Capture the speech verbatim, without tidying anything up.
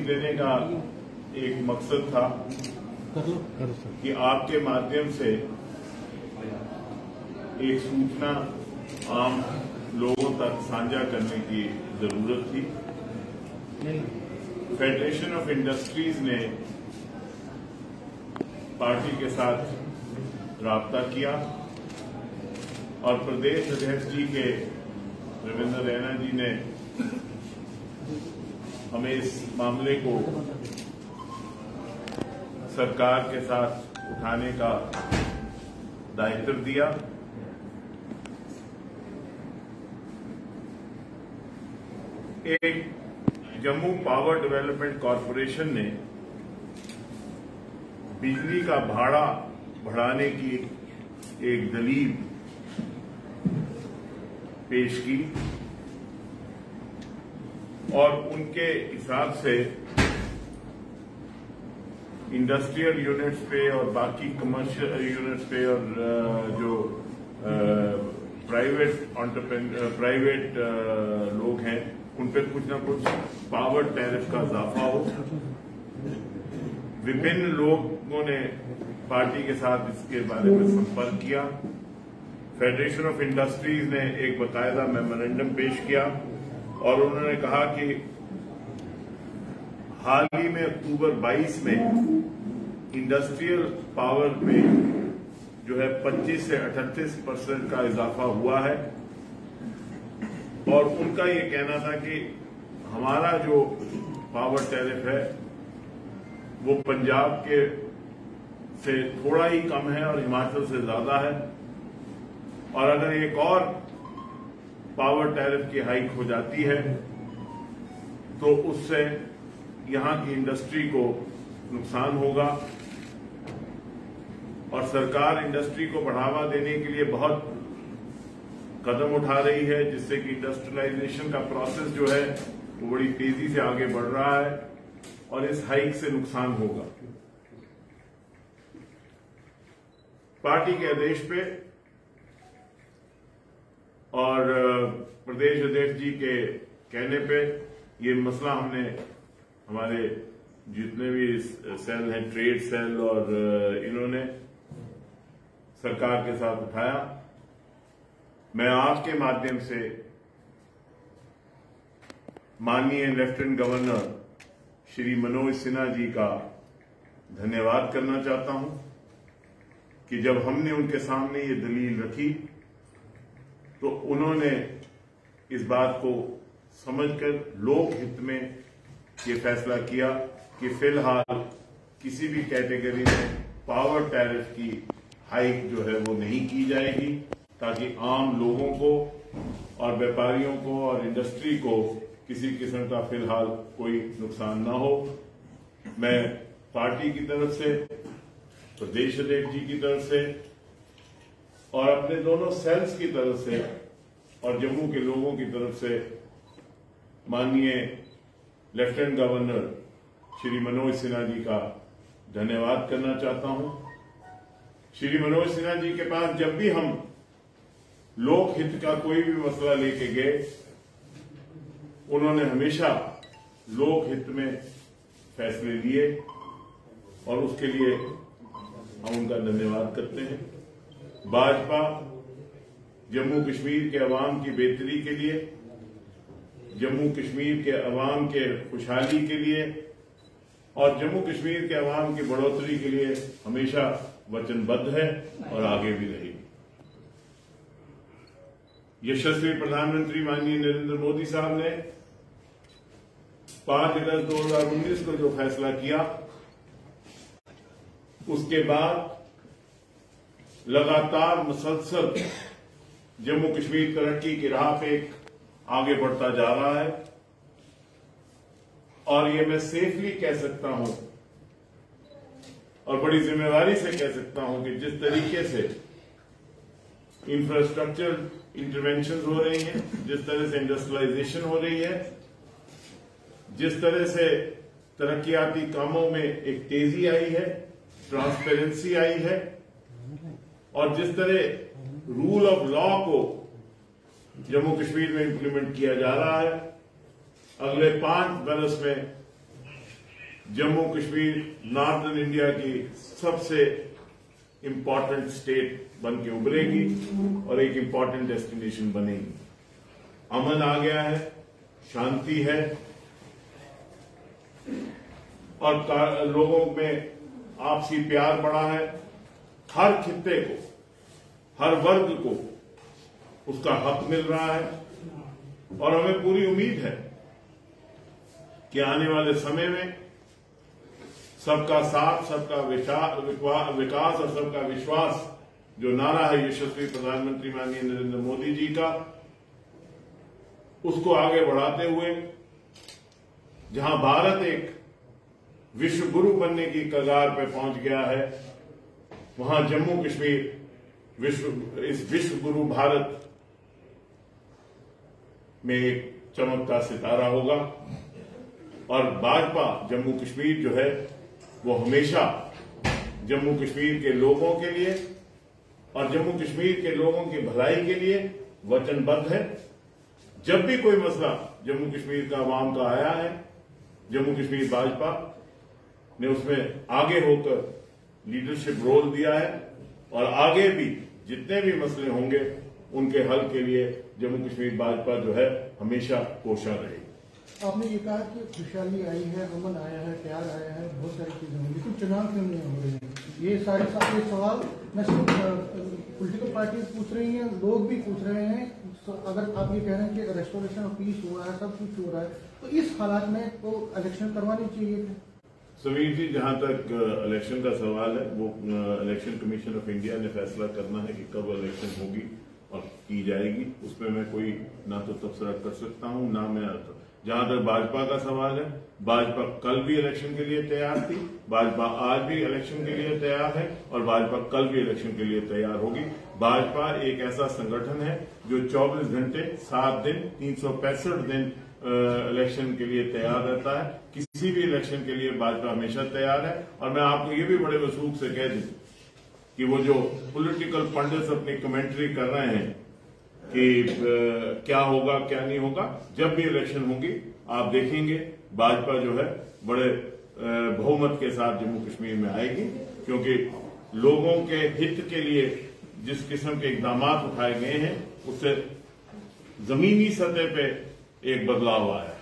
देने का एक मकसद था कि आपके माध्यम से एक सूचना आम लोगों तक साझा करने की जरूरत थी। फेडरेशन ऑफ इंडस्ट्रीज ने पार्टी के साथ राब्ता किया और प्रदेश अध्यक्ष जी के रविंद्र रैना जी ने हमें इस मामले को सरकार के साथ उठाने का दायित्व दिया। एक जम्मू पावर डेवलपमेंट कॉरपोरेशन ने बिजली का भाड़ा बढ़ाने की एक दलील पेश की और उनके हिसाब से इंडस्ट्रियल यूनिट्स पे और बाकी कमर्शियल यूनिट्स पे और जो प्राइवेट प्राइवेट लोग हैं उन पे कुछ ना कुछ पावर टैरिफ का इजाफा हो। विभिन्न लोगों ने पार्टी के साथ इसके बारे में संपर्क किया। फेडरेशन ऑफ इंडस्ट्रीज ने एक बाकायदा मेमोरेंडम पेश किया और उन्होंने कहा कि हाल ही में अक्टूबर बाईस में इंडस्ट्रियल पावर में जो है पच्चीस से अड़तीस परसेंट का इजाफा हुआ है और उनका ये कहना था कि हमारा जो पावर टैरिफ है वो पंजाब के से थोड़ा ही कम है और हिमाचल से ज्यादा है और अगर एक और पावर टैरिफ की हाइक हो जाती है तो उससे यहां की इंडस्ट्री को नुकसान होगा और सरकार इंडस्ट्री को बढ़ावा देने के लिए बहुत कदम उठा रही है जिससे कि इंडस्ट्रियलाइजेशन का प्रोसेस जो है वो बड़ी तेजी से आगे बढ़ रहा है और इस हाइक से नुकसान होगा। पार्टी के आदेश पे और प्रदेश अध्यक्ष जी के कहने पे ये मसला हमने हमारे जितने भी सेल हैं ट्रेड सेल और इन्होंने सरकार के साथ उठाया। मैं आपके माध्यम से माननीय लेफ्टिनेंट गवर्नर श्री मनोज सिन्हा जी का धन्यवाद करना चाहता हूं कि जब हमने उनके सामने ये दलील रखी तो उन्होंने इस बात को समझकर लोक हित में ये फैसला किया कि फिलहाल किसी भी कैटेगरी में पावर टैरिफ की हाइक जो है वो नहीं की जाएगी ताकि आम लोगों को और व्यापारियों को और इंडस्ट्री को किसी किस्म का फिलहाल कोई नुकसान ना हो। मैं पार्टी की तरफ से, प्रदेश अध्यक्ष जी की तरफ से और अपने दोनों सेल्स की तरफ से और जम्मू के लोगों की तरफ से माननीय लेफ्टिनेंट गवर्नर श्री मनोज सिन्हा जी का धन्यवाद करना चाहता हूं। श्री मनोज सिन्हा जी के पास जब भी हम लोक हित का कोई भी मसला लेके गए उन्होंने हमेशा लोक हित में फैसले लिए और उसके लिए हम उनका धन्यवाद करते हैं। भाजपा जम्मू कश्मीर के अवाम की बेहतरी के लिए, जम्मू कश्मीर के अवाम के खुशहाली के लिए और जम्मू कश्मीर के अवाम की बढ़ोतरी के लिए हमेशा वचनबद्ध है और आगे भी रहेगी। यशस्वी प्रधानमंत्री माननीय नरेंद्र मोदी साहब ने पांच अगस्त दो हजार उन्नीस को जो फैसला किया उसके बाद लगातार मुसलसल जम्मू कश्मीर तरक्की की राह पे आगे बढ़ता जा रहा है और ये मैं सेफली कह सकता हूं और बड़ी जिम्मेवारी से कह सकता हूं कि जिस तरीके से इंफ्रास्ट्रक्चर इंटरवेंशन हो रही हैं, जिस तरह से इंडस्ट्रियलाइजेशन हो रही है, जिस तरह से तरक्याती कामों में एक तेजी आई है, ट्रांसपेरेंसी आई है और जिस तरह रूल ऑफ लॉ को जम्मू कश्मीर में इंप्लीमेंट किया जा रहा है, अगले पांच बरस में जम्मू कश्मीर नॉर्दर्न इंडिया की सबसे इंपॉर्टेंट स्टेट बन के उभरेगी और एक इंपॉर्टेंट डेस्टिनेशन बनेगी। अमन आ गया है, शांति है और लोगों में आपसी प्यार बढ़ा है। हर खित्ते को, हर वर्ग को उसका हक मिल रहा है और हमें पूरी उम्मीद है कि आने वाले समय में सबका साथ, सबका विकास और सबका विश्वास जो नारा है यशस्वी प्रधानमंत्री माननीय नरेंद्र मोदी जी का, उसको आगे बढ़ाते हुए जहां भारत एक विश्व गुरु बनने की कगार पर पहुंच गया है, वहां जम्मू कश्मीर विश्व इस विश्व गुरु भारत में एक चमकता सितारा होगा। और भाजपा जम्मू कश्मीर जो है वो हमेशा जम्मू कश्मीर के लोगों के लिए और जम्मू कश्मीर के लोगों की भलाई के लिए वचनबद्ध है। जब भी कोई मसला जम्मू कश्मीर का आवाम का आया है, जम्मू कश्मीर भाजपा ने उसमें आगे होकर लीडरशिप रोल दिया है और आगे भी जितने भी मसले होंगे उनके हल के लिए जम्मू कश्मीर भाजपा जो है हमेशा कोशा रहेगी। आपने ये कहा कि खुशहाली आई है, अमन आया है, प्यार आया है, बहुत सारी चीजें होंगी, लेकिन चुनाव क्यों नहीं हो रहे हैं? ये सारे सारे सवाल न सिर्फ पॉलिटिकल पार्टी पूछ रही हैं, लोग भी पूछ रहे हैं। अगर आप ये कह रहे हैं कि रेस्टोरेशन ऑफ पीस हो रहा है, सब कुछ हो रहा है, तो इस हालात में तो इलेक्शन करवानी चाहिए थे। समीर जी, जहां तक इलेक्शन का सवाल है, वो इलेक्शन कमीशन ऑफ इंडिया ने फैसला करना है कि कब इलेक्शन होगी और की जाएगी। उसमें मैं कोई ना तो तबसरा कर सकता हूं ना मैं। जहां तक भाजपा का सवाल है, भाजपा कल भी इलेक्शन के लिए तैयार थी, भाजपा आज भी इलेक्शन के लिए तैयार है और भाजपा कल भी इलेक्शन के लिए तैयार होगी। भाजपा एक ऐसा संगठन है जो चौबीस घंटे सात दिन तीन सौ पैंसठ दिन इलेक्शन के लिए तैयार रहता है। किसी भी इलेक्शन के लिए भाजपा हमेशा तैयार है। और मैं आपको ये भी बड़े वसूख से कह दूं कि वो जो पॉलिटिकल पंडित्स अपनी कमेंट्री कर रहे हैं कि आ, क्या होगा क्या नहीं होगा, जब भी इलेक्शन होगी आप देखेंगे भाजपा जो है बड़े बहुमत के साथ जम्मू कश्मीर में आएगी, क्योंकि लोगों के हित के लिए जिस किस्म के इकदाम उठाए गए हैं उससे जमीनी सतह पे एक बदलाव आया है।